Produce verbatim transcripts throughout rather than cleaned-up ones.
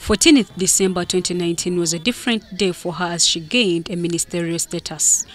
fourteenth December twenty nineteen was a different day for her as she gained a ministerial status.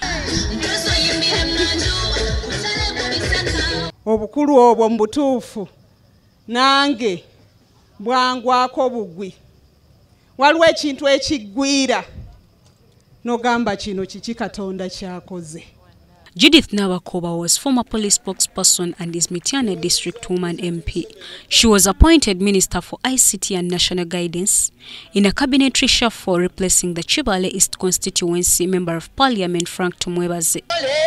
Obukulu obwo mbutuufu nange bwangwako bugwi waliwo ekintu ekiggwira nogamba kino kiki Katonda kyakoze. Judith Nabakoba was former police spokesperson and is Mityana District Woman M P. She was appointed Minister for I C T and National Guidance in a cabinet reshuffle replacing the Chibale East constituency Member of Parliament Frank Tumwebaze.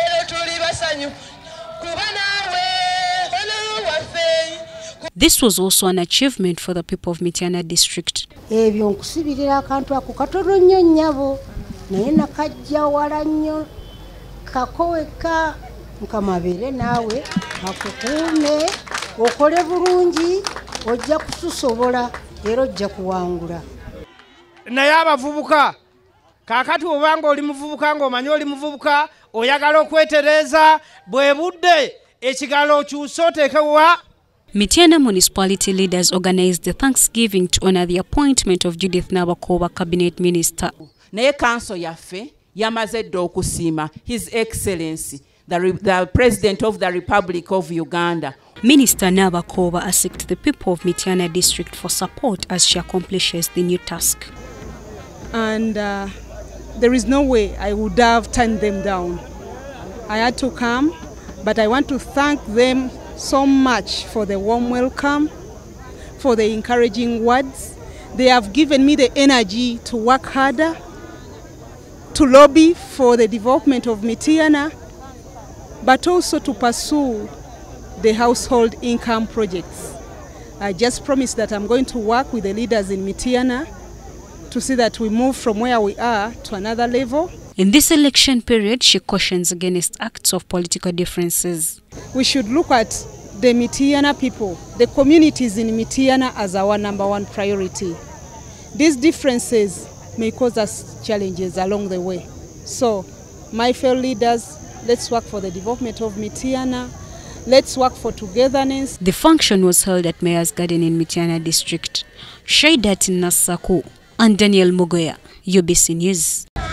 This was also an achievement for the people of Mityana District. Ebyo nkusibirira akantu ako katono nnyo nnyabo naye nakajja wala nnyo kakoweka nkamabere nawe akukuume okole bulungi ojja kususobola era ojja kuwangula. Naye abavubuka kakati obanga oli muvubuka ng'omanyi oli muvubuka oyagala okwetereza bwe budde ekigalo kyusa oteekewa. Mityana municipality leaders organized the Thanksgiving to honor the appointment of Judith Nabakoba cabinet minister. Naye council yaffe yamaze dda okusiima His Excellency the, the President of the Republic of Uganda. Minister Nabakoba asked the people of Mityana District for support as she accomplishes the new task. And uh, there is no way I would have turned them down. I had to come, but I want to thank them so much for the warm welcome, for the encouraging words. They have given me the energy to work harder, to lobby for the development of Mityana, but also to pursue the household income projects. I just promised that I'm going to work with the leaders in Mityana to see that we move from where we are to another level. In this election period, she cautions against acts of political differences. We should look at the Mityana people, the communities in Mityana as our number one priority. These differences may cause us challenges along the way. So, my fellow leaders, let's work for the development of Mityana. Let's work for togetherness. The function was held at Mayor's Garden in Mityana District. Shaidat Nasaku and Daniel Mugoya, U B C News.